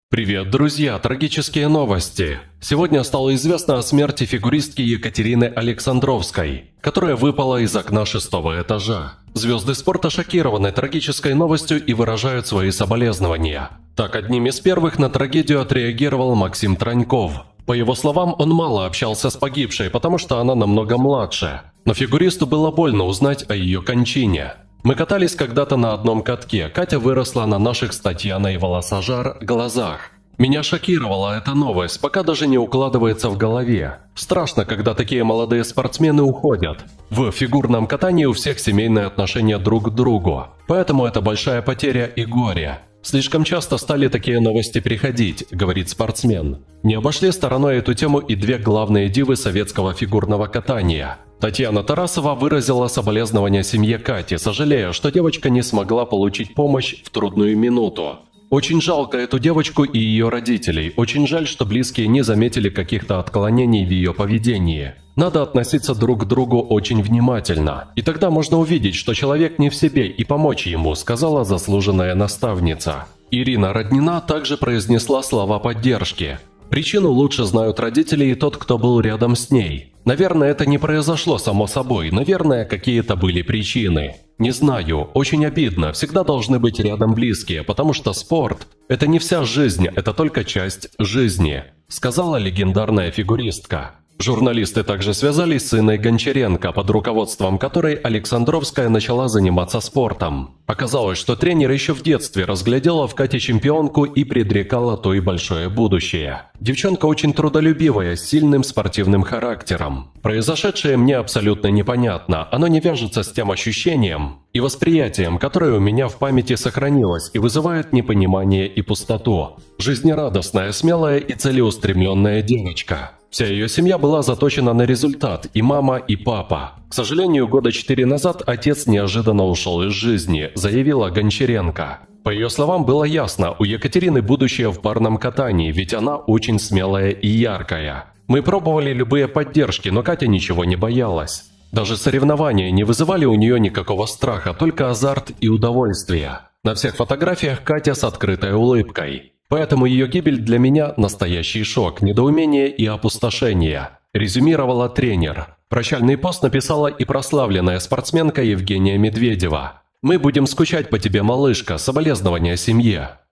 Привет, друзья! Трагические новости. Сегодня стало известно о смерти фигуристки Екатерины Александровской, которая выпала из окна 6-го этажа. Звезды спорта шокированы трагической новостью и выражают свои соболезнования. Так, одним из первых на трагедию отреагировал Максим Траньков. По его словам, он мало общался с погибшей, потому что она намного младше. Но фигуристу было больно узнать о ее кончине. Мы катались когда-то на одном катке, Катя выросла на наших с Татьяной Волосожар глазах. Меня шокировала эта новость, пока даже не укладывается в голове. Страшно, когда такие молодые спортсмены уходят. В фигурном катании у всех семейные отношения друг к другу, поэтому это большая потеря и горе. Слишком часто стали такие новости приходить, говорит спортсмен. Не обошли стороной эту тему и две главные дивы советского фигурного катания. Татьяна Тарасова выразила соболезнования семье Кати, сожалея, что девочка не смогла получить помощь в трудную минуту. Очень жалко эту девочку и ее родителей, очень жаль, что близкие не заметили каких-то отклонений в ее поведении. Надо относиться друг к другу очень внимательно, и тогда можно увидеть, что человек не в себе, и помочь ему, сказала заслуженная наставница. Ирина Роднина также произнесла слова поддержки. Причину лучше знают родители и тот, кто был рядом с ней. Наверное, это не произошло само собой, наверное, какие-то были причины. Не знаю, очень обидно, всегда должны быть рядом близкие, потому что спорт – это не вся жизнь, это только часть жизни, сказала легендарная фигуристка. Журналисты также связались с Инной Гончаренко, под руководством которой Александровская начала заниматься спортом. Оказалось, что тренер еще в детстве разглядела в Кате чемпионку и предрекала то и большое будущее. Девчонка очень трудолюбивая, с сильным спортивным характером. Произошедшее мне абсолютно непонятно, оно не вяжется с тем ощущением и восприятием, которое у меня в памяти сохранилось и вызывает непонимание и пустоту. Жизнерадостная, смелая и целеустремленная девочка. Вся ее семья была заточена на результат, и мама, и папа. К сожалению, года 4 назад отец неожиданно ушел из жизни, заявила Гончаренко. По ее словам, было ясно, у Екатерины будущее в парном катании, ведь она очень смелая и яркая. Мы пробовали любые поддержки, но Катя ничего не боялась. Даже соревнования не вызывали у нее никакого страха, только азарт и удовольствие. На всех фотографиях Катя с открытой улыбкой. Поэтому ее гибель для меня – настоящий шок, недоумение и опустошение, резюмировала тренер. Прощальный пост написала и прославленная спортсменка Евгения Медведева. «Мы будем скучать по тебе, малышка, соболезнования семье».